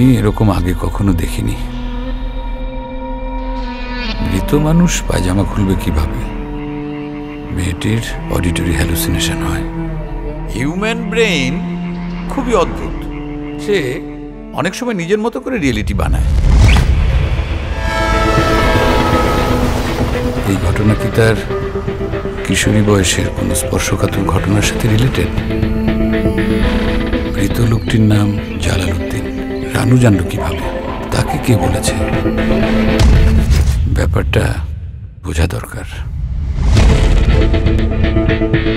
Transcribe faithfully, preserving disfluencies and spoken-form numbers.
আমি এরকম আগে কখনো দেখিনি। মৃত মানুষ পায়জামা খুলবে কিভাবে? মেয়েটির অডিটরি হ্যালুসিনেশন হয়। হিউম্যান ব্রেইন খুবই অদ্ভুত, সে অনেক সময় নিজের মতো করে রিয়েলিটি বানায়। এই ঘটনা কি তার কিশোরী বয়সের কোনো স্পর্শকাতর ঘটনার সাথে রিলেটেড? মৃত লোকটির নাম জালাল উদ্দিন। রানু জানল কিভাবে? তাকে কে বলেছে? ব্যাপারটা বোঝা দরকার।